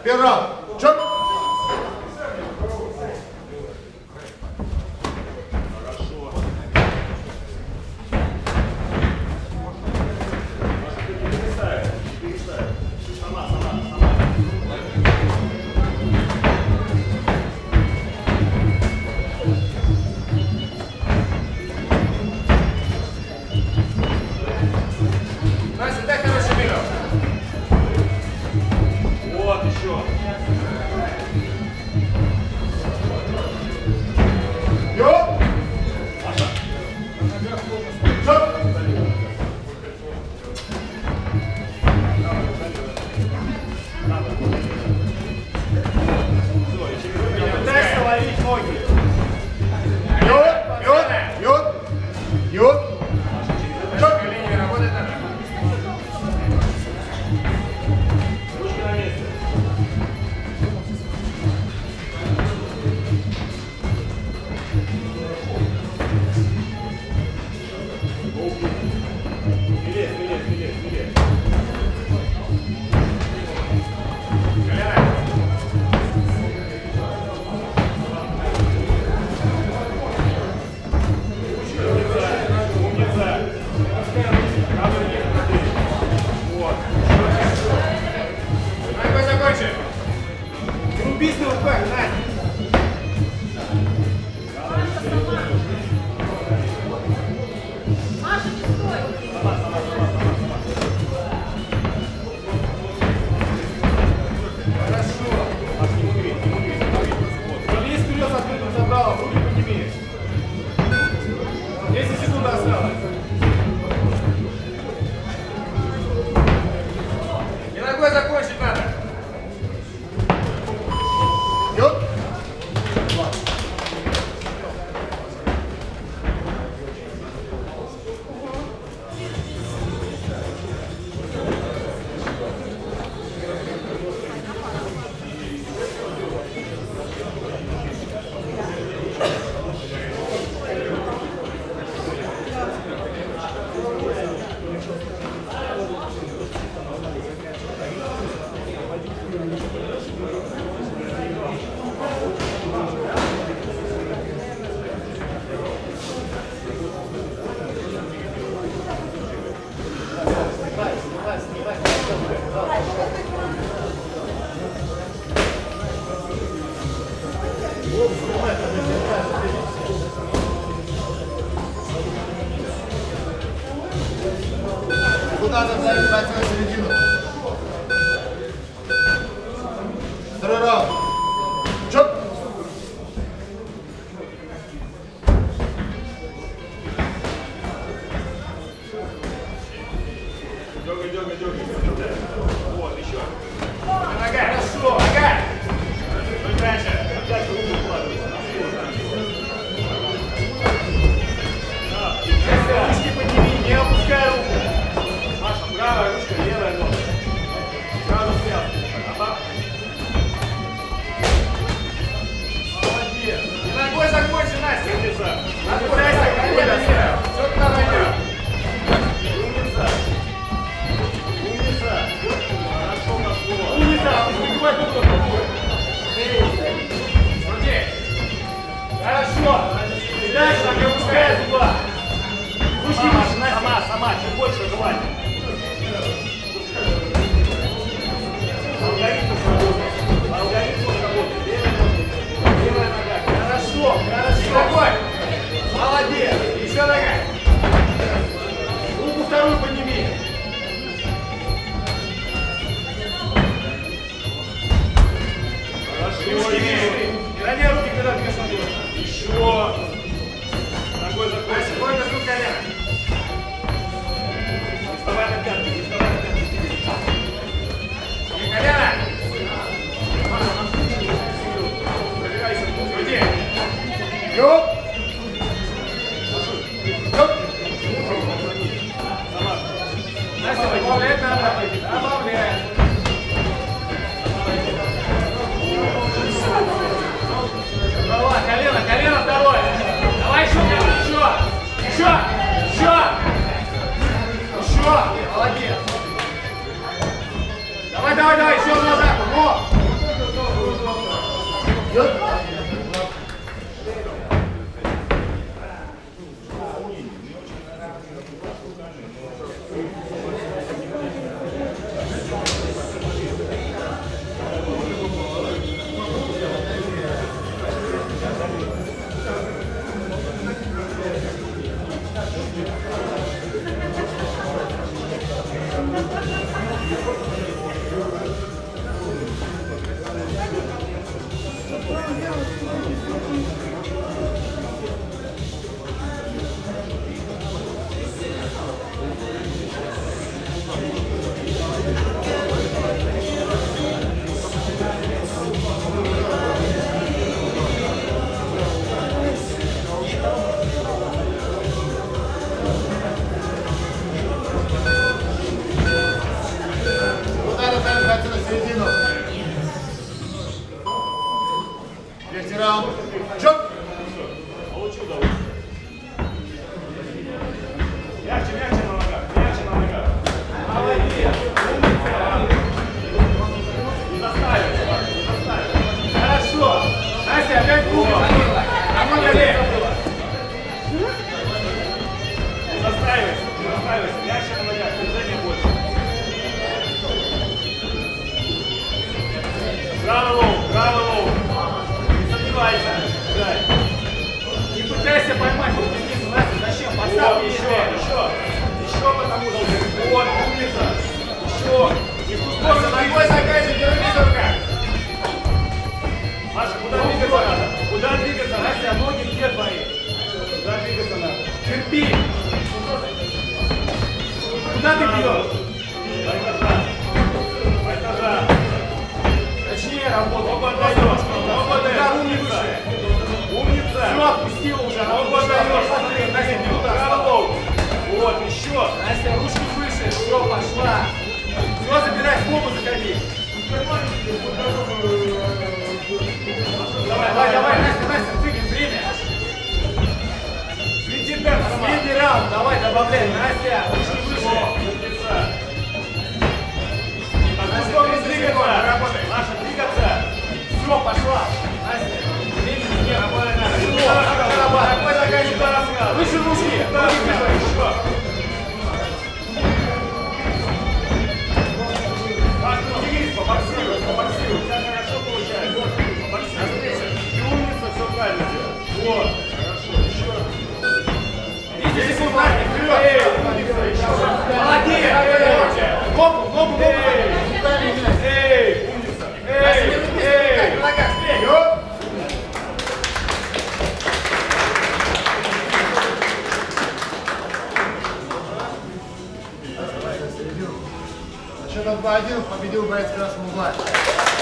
Первый раунд. Чёрт! Куда забивать на середину? Второй раунд. Чоп! Дёгай. Вот, еще. Нога, хорошо, нога. Чуть дальше. Опять руку вкладывайся. Ручки подними, не опускай руку. Маша, правая ручка, левая нога. Сразу связку. Молодец. И ногой закончи, Настя. Отпускайся, колено. Все туда найдем. Хорошо. И дальше не опускай зуба. Пусти сама, чуть больше желания. Алгоритм работает. Левая нога. Хорошо. Такой. Молодец. Еще нога. Руку вторую подними. Ручки вишни. Не роняй руки, когда ты кашнешь. Еще. Ногой закончи. Сколько тут колено? Не вставай на пятки, не вставай на пятки. Не колено. Пробирайся. Уйди. Ёп. Ёп. Настя, добавляет надо. Добавляет. Колено второе. Давай еще. Молодец. Давай, еще назад. Во. Удар отправляется на середину. Третий раунд. Чоп! Получил удовольствие. Мягче, мягче на ногах, мягче на ногах. Молодец. Не заставится, не заставится. Хорошо. Настя, опять кубок. Намного легче было. Не заставится, не заставится. Мягче на ногах, движение больше. Правый лоу. Не сомневайся. Играй. Не пытайся поймать вот вниз, Настя, зачем? Поставь еще потому что вот, умница. Еще. Не в ту сторону, ногой заканчивай, держи в руках. Маша, куда двигаться надо? Куда двигаться? Настя, ноги где твои? Куда двигаться надо? Терпи. Куда ты бьешь? По этажам. Точнее работай. Оба отдаешь. Умница. Умница. Все, отпустила уже. Оба отдаешь. Смотри, Настя, не туда. Правый. Вот, еще. Настя, ручки выше. Все, пошла. Все, забирай, скобу заходи. Давай, Настя, двигай, время. Средний раунд, давай, добавляй. Настя, ручки выше. Умница. Двигаться. Наша, двигаться. Все, пошла. Настя, времени нет. Выше ручки. Побоксируй. У тебя хорошо получается. Побоксируй. И умница, все правильно делаешь. Вот. Хорошо, еще. 10 секунд, Настя, молодец. Ногу. Эй, умница. Эй. Счетом 2-1 победил боец красного угла.